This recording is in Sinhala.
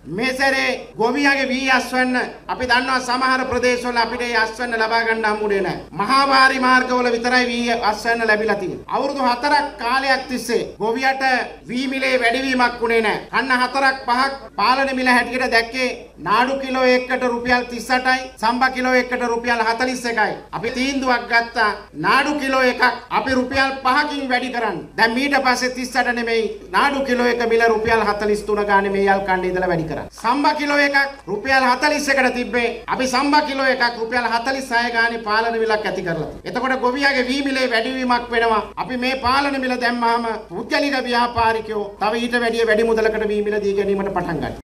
මේ සැරේ ගොවියගේ වී අස්වැන්න අපි දන්නවා සමහර ප්‍රදේශවල අපිට ඒ අස්වැන්න ලබා ගන්න හම්බුනේ නැහැ. මහාවාරි මාර්ගවල විතරයි වී අස්වැන්න ලැබිලා තියෙන්නේ. අවුරුදු 4ක් කාලයක් තිස්සේ ගොවියට වී මිලේ වැඩිවීමක් වුණේ නැහැ. කන්න 4ක් 5ක් පාලන මිල හැටියට දැක්කේ නාඩු කිලෝ එකකට රුපියල් 38යි, සම්බා කිලෝ එකකට රුපියල් 41යි. අපි තීන්දුවක් ගත්තා නාඩු කිලෝ එකක් අපි රුපියල් 5කින් වැඩි කරන්න. දැන් මීට පස්සේ 38 නෙමෙයි නාඩු කිලෝ එක මිල රුපියල් 43 ගානේ මේ යල් කණ්ඩේ ඉඳලා වැඩි කරා. සම්බා කිලෝ එකක් රුපියල් 41කට තිබ්බේ. අපි සම්බා කිලෝ එකක් රුපියල් 46 ගානේ පාලන මිලක් ඇති කරලා. එතකොට ගොවියාගේ වී මිලේ වැඩිවීමක් වෙනවා. අපි මේ පාලන මිල දැම්මාම පුද්ගලික ව්‍යාපාරිකයෝ තව ඊට වැඩිය වැඩි මුදලකට වී මිල දී ගැනීමට පටන් ගන්නවා.